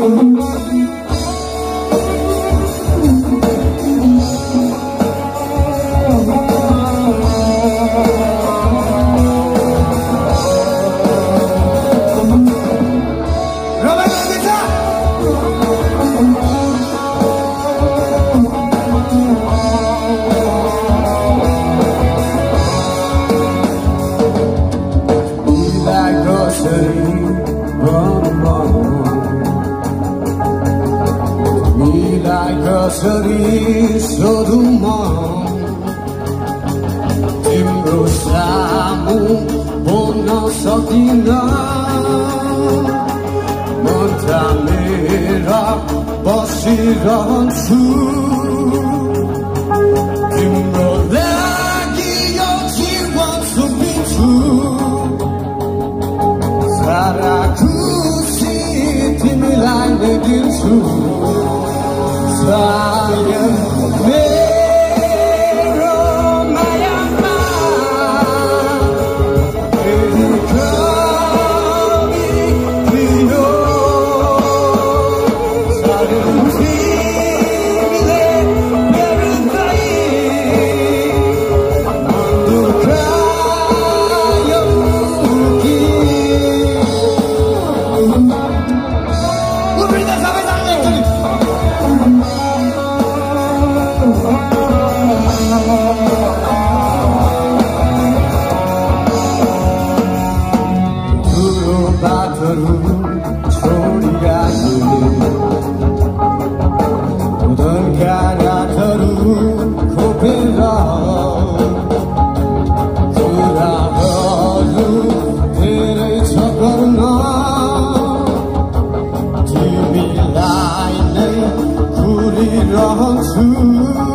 कसरी सोधौँ म तिम्रो सामु बोल्न सकिन मन थामेर बसिरहन्छु तिम्रो लागि यो जीवन सुकिन्छु सारा खुसी तिमीलाई नै दिन्छु sayang मेरो मायामा कमी थियो साह्रै तिमीले मेरो मन दुखायो कि उभिँदा सबैजना एकचोटि ठुलो बातहरू छोडी आयो उदरका रातहरू खोपेर कुराहरू धेरै छ गर्न तिमीलाई नै घुरिरहन्छु